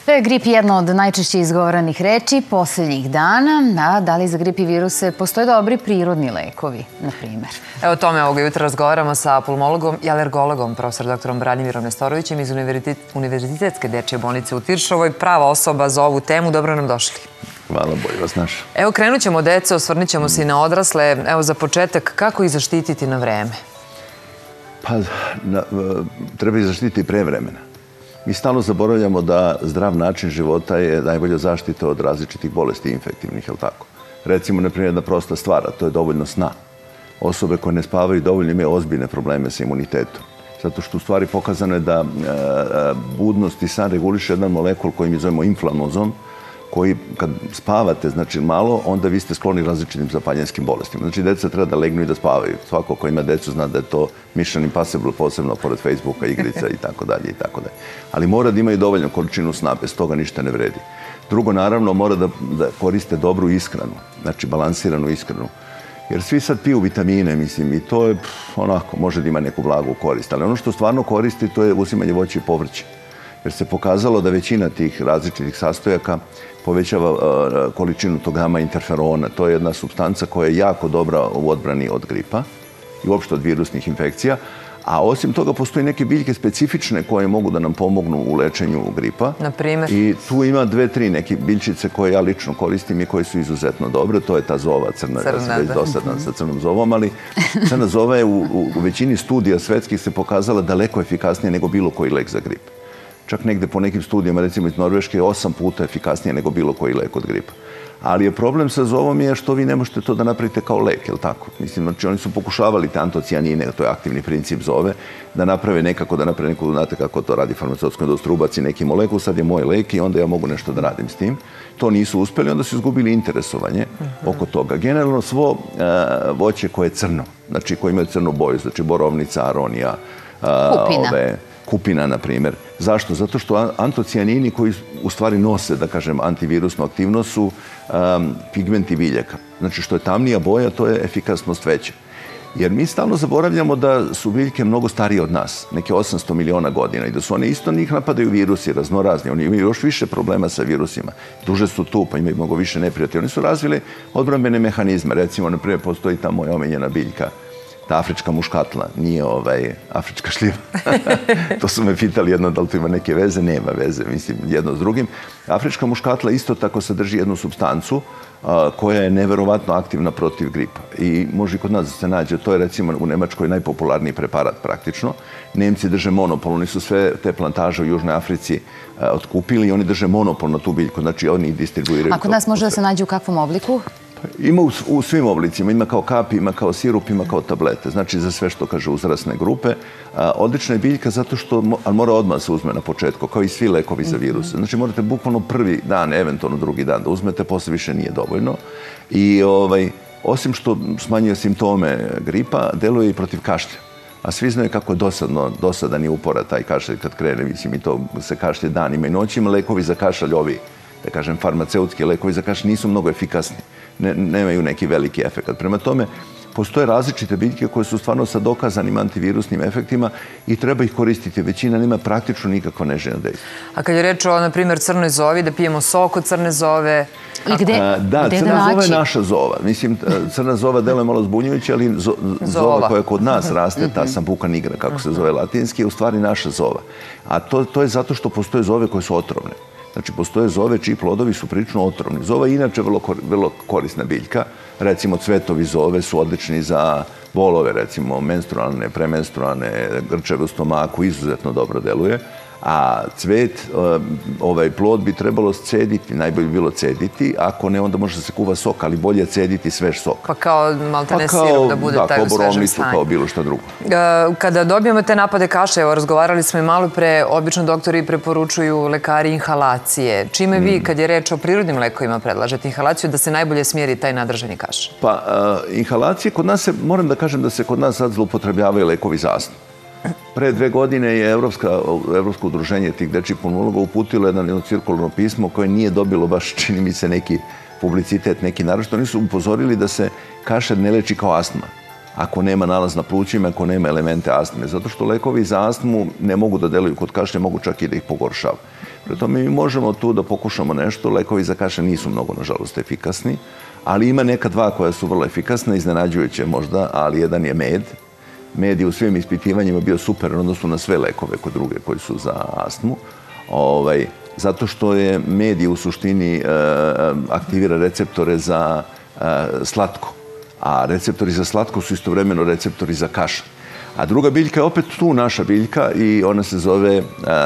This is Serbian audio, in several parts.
Grip je jedna od najčešće izgovoranih reči posljednjih dana. Da li za grip i viruse postoje dobri prirodni lekovi, na primjer? Evo o tome ovoga jutra razgovaramo sa pulmologom i alergologom, profesor doktorom Branimirom Nestorovićem iz Univerzitetske dečje bolnice u Tiršovoj. Prava osoba za ovu temu. Dobro nam došli. Hvala, bolje vas naša. Evo, krenut ćemo od dece, osvrnit ćemo se i na odrasle. Evo, za početak, kako ih zaštititi na vreme? Pa, treba ih zaštititi prevremena. Mi stalno zaboravljamo da zdrav način života je najbolja zaštita od različitih bolesti infektivnih, je li tako? Recimo, na primjer, jedna prosta stvar, a to je dovoljno sna. Osobe koje ne spavaju dovoljno imaju ozbiljne probleme sa imunitetom. Zato što u stvari pokazano je da budnost i san reguliše jedan molekul koji mi zovemo inflamozom, koji kad spavate, znači malo, onda vi ste skloni različitim zapaljenskim bolestima. Znači, deca treba da legnu i da spavaju. Svako ko ima decu zna da je to mission impossible, posebno pored Facebooka, igrica i tako dalje i tako dalje. Ali mora da imaju dovoljnu količinu sna, bez toga ništa ne vredi. Drugo, naravno, mora da koriste dobru ishranu, znači balansiranu ishranu. Jer svi sad piju vitamine, mislim, i to je onako, može da ima neku blagu korist. Ali ono što stvarno koristi, to je uzimanje voća i povrća. Jer se pokazalo da većina tih različitih sastojaka povećava količinu tog gama interferona. To je jedna supstanca koja je jako dobra u odbrani od gripa i uopšte od virusnih infekcija. A osim toga postoji neke biljke specifične koje mogu da nam pomognu u lečenju gripa. Na primjer? I tu ima 2-3 neke biljčice koje ja lično koristim i koje su izuzetno dobre. To je ta zova crna, ja sam već dosadan sa crnom zovom, ali crna zova je u većini studija svetskih se pokazala daleko efikasnije nego bilo koji lek za grip. Čak negde po nekim studijama, recimo iz Norveške, je 8 puta efikasnije nego bilo koji lek od gripa. Ali je problem sa zovom je što vi ne možete to da napravite kao lek, je li tako? Mislim, znači oni su pokušavali te antocijanine, to je aktivni princip zove, da naprave nekako, znate kako to radi farmaceutska industrija, ubaci neki molekul, sad je moj lek i onda ja mogu nešto da radim s tim. To nisu uspeli, onda su izgubili interesovanje oko toga. Generalno svo voće koje je crno, znači koje imaju crnu boju, znači borovnica, aronija, kupina, na primjer. Zašto? Zato što antocijanini koji u stvari nose, da kažem, antivirusnu aktivnost su pigmenti biljaka. Znači što je tamnija boja, to je efikasnost veća. Jer mi stalno zaboravljamo da su biljke mnogo starije od nas, neke 800 miliona godina i da su one isto njih napadaju virusi raznorazni. Oni imaju još više problema sa virusima. Duže su tu, pa imaju mnogo više neprijatelja. Oni su razvili odbrambene mehanizme. Recimo, na primjer, postoji ta moja omenjena biljka, ta afrička muškatla, nije afrička šljiva. To su me pitali jedno da li to ima neke veze. Nema veze, mislim, jedno s drugim. Afrička muškatla isto tako sadrži jednu supstancu koja je neverovatno aktivna protiv gripa. I može i kod nas da se nađe. To je recimo u Nemačkoj najpopularniji preparat praktično. Nemci drže monopol. Oni su sve te plantaže u Južnoj Africi otkupili i oni drže monopol na tu biljku. Znači oni ih distribuiraju. A kod nas može da se nađe u kakvom obliku? Ima u svim oblicima. Ima kao kapi, ima kao sirup, ima kao tablete. Znači za sve što kaže uzrasne grupe. Odlična je biljka zato što mora odmah se uzme na početku, kao i svi lekovi za viruse. Znači morate bukvalno prvi dan, eventualno drugi dan da uzmete, posle više nije dovoljno. I osim što smanjuje simptome gripa, deluje i protiv kašlja. A svi znaju kako je dosadan i upora taj kašalj kad krene. Mislim, i to se kašlje danima i noćima. Lekovi za kašalj, ovi, da kažem, farmaceutski lekovi za kašalj nisu mnogo efikasni. Nemaju neki veliki efekt. Prema tome, postoje različite biljke koje su stvarno sa dokazanim antivirusnim efektima i treba ih koristiti. Većina nema praktično nikakva neželjena dejstva. A kad je reč o, na primjer, crnoj zovi, da pijemo sok od crne zove... Da, crna zova je naša zova. Mislim, crna zova deluje malo zbunjujuće, ali zova koja kod nas raste, ta sambuca nigra, kako se zove latinski, je u stvari naša zova. A to je zato što postoje zove koje su otrovne. Znači, postoje zove čiji plodovi su prilično otrovni. Zova je inače vrlo korisna biljka. Recimo, cvetovi zove su odlični za bolove, recimo, menstrualne, premenstrualne, grčeve u stomaku, izuzetno dobro deluje. A cvet, ovaj plod bi trebalo cediti, najbolje bi bilo cediti, ako ne, onda može da se kuva sok, ali bolje cediti svež sok. Pa kao maltene sirup da bude taj u svežem stanju. Kao bilo šta drugo. Kada dobijemo te napade kašlja, evo, razgovarali smo i malo pre, obično doktori preporučuju lekari inhalacije. Čime vi, kad je reč o prirodnim lekovima, predlažete inhalaciju da se najbolje smjeri taj nadržani kašalj? Pa, inhalacije kod nas moram da kažem da se kod nas sad zloupotrebljavaju lekovi za astmu. Pre 2 godine je Evropsko udruženje tih dečjih pulmologa uputilo jedno cirkularno pismo koje nije dobilo baš, čini mi se, neki publicitet, neki naročito. Oni su upozorili da se kašalj ne leči kao astma. ako nema nalaz na plućima, ako nema elemente astme. Zato što lekovi za astmu ne mogu da deluju kod kašlja, mogu čak i da ih pogoršava. Pre tome mi možemo tu da pokušamo nešto. Lekovi za kašlje nisu mnogo, nažalost, efikasni, ali ima neka dva koja su vrlo efikasna, iznenađujuće možda, ali jedan je med. Med je u svim ispitivanjima bio super, odnosno na sve lekove kod druge koji su za astmu. Zato što je med u suštini aktivira receptore za slatko. A receptori za slatko su istovremeno receptori za kašalj. A druga biljka je opet tu naša biljka i ona se zove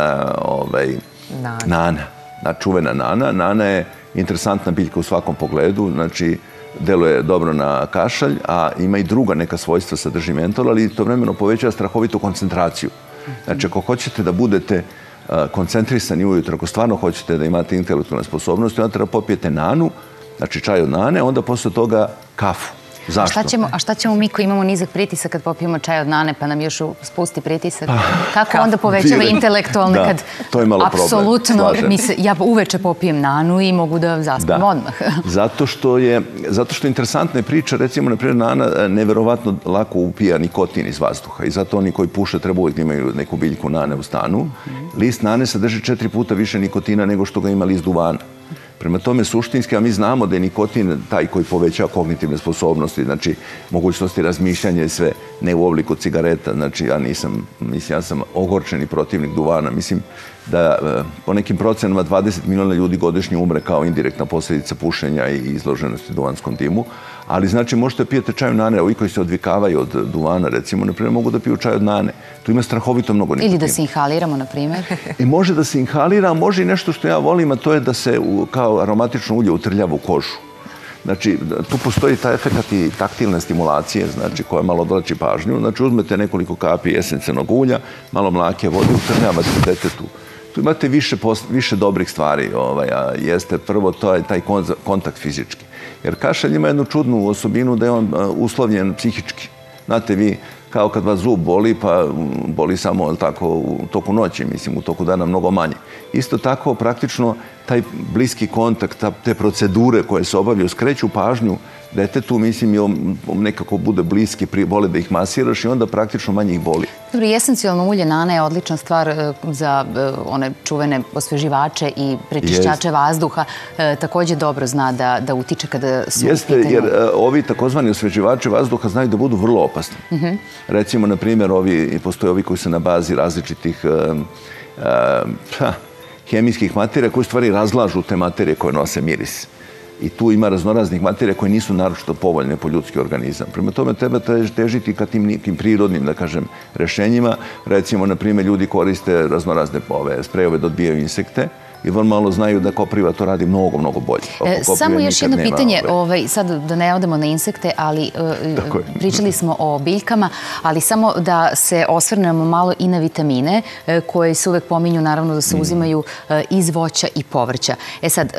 nana. Čuvena nana. Nana je interesantna biljka u svakom pogledu. Znači, deluje dobro na kašalj, a ima i druga neka svojstva, sadrži mentol, ali istovremeno povećava strahovitu koncentraciju. Znači, ako hoćete da budete koncentrisani ujutro, ako stvarno hoćete da imate intelektualne sposobnosti, onda treba popijete nanu, znači čaj od nane, onda posle toga kafu. Zašto? A šta ćemo mi koji imamo nizak pritisak kad popijemo čaj od nane pa nam još spusti pritisak? Kako onda povećava intelektualne kad apsolutno, ja uveče popijem nanu i mogu da zaspim odmah? Zato što je interesantna priča, recimo, naprijed, nana neverovatno lako upija nikotin iz vazduha i zato oni koji puše treba uvijek imaju neku biljku nane u stanu. List nane sadrži 4 puta više nikotina nego što ga ima list duvana. Prema tome, suštinski, a mi znamo da je nikotin taj koji povećava kognitivne sposobnosti, znači mogućnosti razmišljanja i sve, ne u obliku cigareta. Znači, ja sam ogorčeni protivnik duvana. Mislim da po nekim procenama 20 miliona ljudi godišnje umre kao indirektna posljedica pušenja i izloženosti duvanskom dimu. Ali znači možete pijete čaj od nane, ovi koji se odvikavaju od duvana, recimo, naprimjer, mogu da piju čaj od nane. Tu ima strahovito mnogo nikotina. Ili da se inhaliramo, na primjer. Može da se inhalira, a može i nešto što ja volim, a to je da se kao aromatično ulje utrljava u kožu. Znači, tu postoji taj efekt i taktilne stimulacije, znači, koja malo odvlači pažnju. Znači, uzmete nekoliko kapi esencijalnog ulja, malo mlake vode, utrljavate detetu. Tu imate više dobrih stvari. Jeste prvo taj kontakt fizički. Jer kašalj ima jednu čudnu osobinu da je on uslovljen psihički. Znate, vi kao kad vas zub boli, pa boli samo u toku noći, mislim, u toku dana mnogo manje. Isto tako, praktično, taj bliski kontakt, te procedure koje se obavljaju, skreću pažnju detetu, mislim, i on nekako bude bliski, vole da ih masiraš i onda praktično manje ih boli. Dobro, i esencijalno ulje nane je odlična stvar za one čuvene osveživače i prečišćače vazduha. Također dobro zna da utiče kada su u pitanju. Jeste, jer ovi takozvani osveživači vazduha znaju da budu vrlo opasni. Recimo, na primjer, postoje ovi koji su na bazi različitih hemijskih materija koji u stvari razlažu te materije koje nose miris. I tu ima raznoraznih materija koje nisu naročito povoljne po ljudski organizam. Prema tome treba težiti ka tim nekim prirodnim, da kažem, rešenjima. Recimo, na primjer, ljudi koriste raznorazne sprejove da odbijaju insekte i vrlo malo znaju da kopriva to radi mnogo, mnogo bolje. Samo još jedno pitanje, sad da ne odemo na insekte, ali pričali smo o biljkama, ali samo da se osvrnemo malo i na vitamine koje se uvek pominju, naravno da se uzimaju iz voća i povrća. Sad,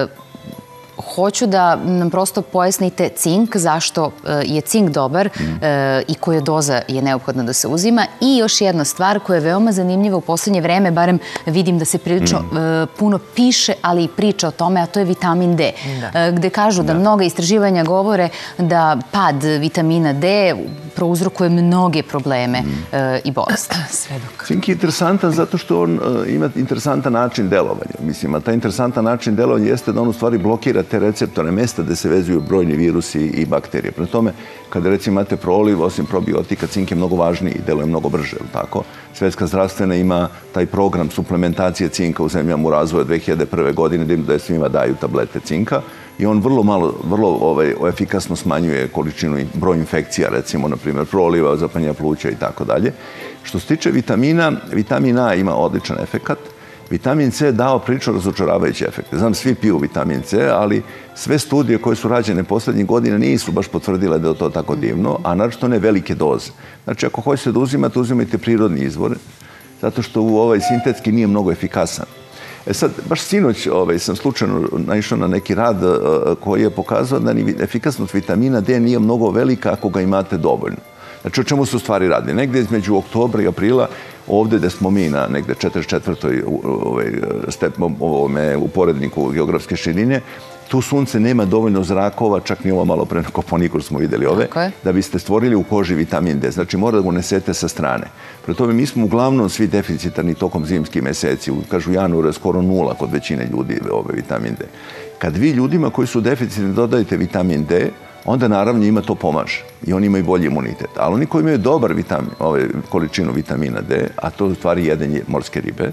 hoću da nam prosto pojasnite cink, zašto je cink dobar i koja doza je neophodna da se uzima. I još jedna stvar koja je veoma zanimljiva u poslednje vreme, barem vidim da se prilično puno piše, ali i priča o tome, a to je vitamin D. Gde kažu da mnoga istraživanja govore da pad vitamina D prouzrokuje mnoge probleme i bolesti. Cink je interesantan zato što on ima interesantan način delovanja. Mislim, a taj interesantan način delovanja jeste da on u stvari blokira te receptore mesta gde se vezuju brojni virusi i bakterije. Prema tome, kada recimo imate proliv, osim probiotika, cink je mnogo važniji i deluje mnogo brže, tako? Svetska zdravstvena ima taj program suplementacije cinka u zemljama u razvoju 2001. godine, da svima daju tablete cinka i on vrlo efikasno smanjuje količinu i broj infekcija, recimo, na primjer, proliva, zapaljenja pluća i tako dalje. Što se tiče vitamina, vitamin A ima odličan efekat. Vitamin C je dao prilično razočaravajuće efekte. Znam, svi piju vitamin C, ali sve studije koje su rađene poslednjih godina nisu baš potvrdile da je to tako divno, a naročito ne velike doze. Znači, ako hoćete da uzimate, uzimajte prirodni izvor, zato što sintetski nije mnogo efikasan. Sad, baš sinoć sam slučajno naišao na neki rad koji je pokazao da efikasnost vitamina D nije mnogo velika ako ga imate dovoljno. Znači, o čemu se u stvari radi? Negde između oktobra i aprila, ovde gde smo mi na negde 44. uporedniku geografske širine, tu sunce nema dovoljno zrakova, čak ni ovo malo pre na Koponikur smo videli ove, da biste stvorili u koži vitamin D. Znači mora da ga unesete sa strane. Pre tome mi smo uglavnom svi deficitarni tokom zimskih meseci. Kažu januar je skoro 0 kod većine ljudi ove vitamin D. Kad vi ljudima koji su deficitni dodajete vitamin D, onda naravno njima to pomaže i oni imaju bolji imunitet. Ali oni koji imaju dobar količinu vitamina D, a to u stvari jedenje morske ribe,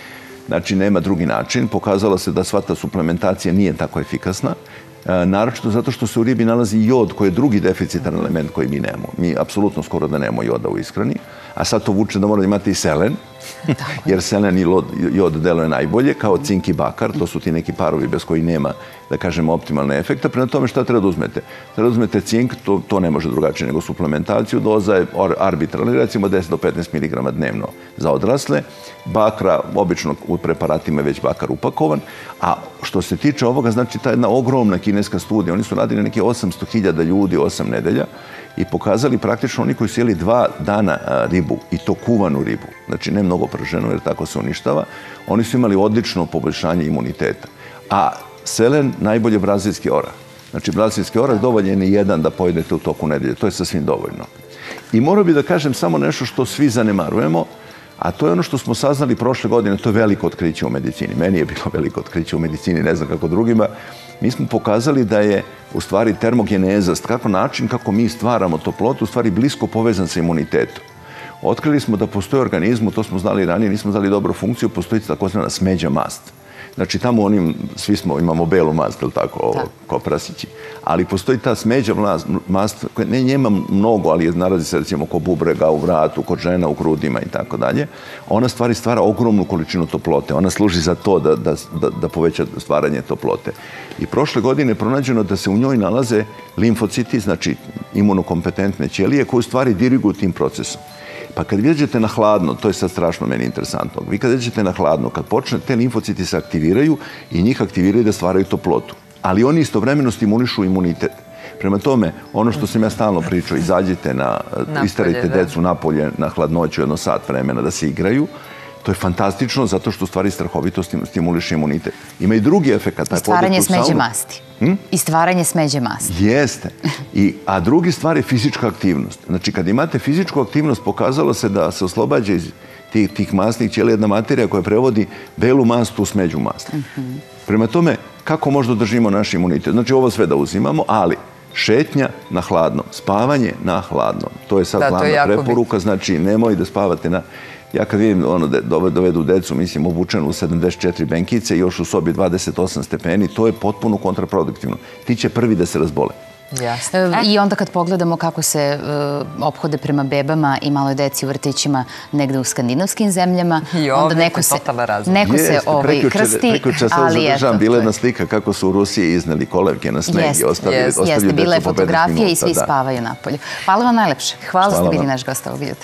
znači nema drugi način, pokazalo se da sva ta suplementacija nije tako efikasna, naročito zato što se u ribi nalazi jod koji je drugi deficitarni element koji mi nemamo. Mi apsolutno skoro da nemamo joda u ishrani, a sad to vuče da mora da imate i selen, jer selen i jod deluje najbolje, kao cink i bakar, to su ti neki parovi bez koji nema, da kažemo, optimalne efekta. Prema tome šta treba da uzmete? Treba da uzmete cink, to ne može drugačije nego suplementaciju, doza je arbitralna, recimo 10 do 15 mg dnevno za odrasle, bakra, obično u preparatima je već bakar upakovan, a što se tiče ovoga, znači ta jedna ogromna kineska studija, oni su radili na neke 800.000 ljudi 8 nedelja i pokazali praktično oni koji su jeli 2 dana ribu, i to kuvanu ribu, znači ne mnogo prženu jer tako se uništava, oni su imali odlično poboljšanje imuniteta. A selen najbolje brazilski orah. Znači brazilski orah dovoljen je jedan da pojedete u toku nedelje, to je sasvim dovoljno. I morao bih da kažem samo nešto što svi zanemarujemo, a to je ono što smo saznali prošle godine, to je veliko otkriće u medicini. Meni je bilo veliko otkriće u medicini, ne znam kako drugima. Mi smo pokazali da je u stvari termogeneza, kako način kako mi stvaramo toplotu, u stvari blisko povezan sa imunitetom. Otkrili smo da postoji u organizmu, to smo znali ranije, nismo znali dobru funkciju, postoji takozvana smeđa mast. Znači tamo svi imamo belu mast, ili tako, kao prasići. Ali postoji ta smeđa mast, koja ne njema mnogo, ali nalazi se recimo kod bubrega, u vratu, kod žena, u grudima i tako dalje. Ona stvara ogromnu količinu toplote. Ona služi za to da poveća stvaranje toplote. I prošle godine je pronađeno da se u njoj nalaze limfociti, znači imunokompetentne ćelije, koje u stvari diriguju tim procesom. Pa kad izađete na hladno, to je sad strašno meni interesantno, vi kad izađete na hladno, kad počne, te limfociti se aktiviraju i njih aktiviraju da stvaraju toplotu. Ali oni istovremeno stimulišu imunitet. Prema tome, ono što sam ja stalno pričao, izađite isterajte decu napolje na hladnoću jedno sat vremena da se igraju, to je fantastično zato što u stvari strahovito stimuliše imunitet. Ima i drugi efekat. I stvaranje smeđe masti. I stvaranje smeđe masti. Jeste. A drugi stvar je fizička aktivnost. Znači, kad imate fizičku aktivnost, pokazalo se da se oslobađa iz tih masnih ćelija jedna materija koja prevodi belu mast u smeđu masti. Prema tome, kako možda držimo naš imunitet? Znači, ovo sve da uzimamo, ali šetnja na hladno, spavanje na hladno. To je sad glavna preporuka. Znači, nemoj da spavate na... Ja kad vidim dovedu decu, mislim, obučenu u 74 benkice i još u sobi 28 stepeni, to je potpuno kontraproduktivno. Ti će prvi da se razbole. I onda kad pogledamo kako se ophode prema bebama i maloj deci u vrtićima negde u skandinavskim zemljama, onda neko se krsti, ali eto. Bila je jedna slika kako su u Rusiji izneli kolevke na sneg i ostavljaju decu po 15 minuta. Bila je fotografija i svi spavaju napolju. Hvala vam najlepše. Hvala što ste bili naš gost ovog jutra.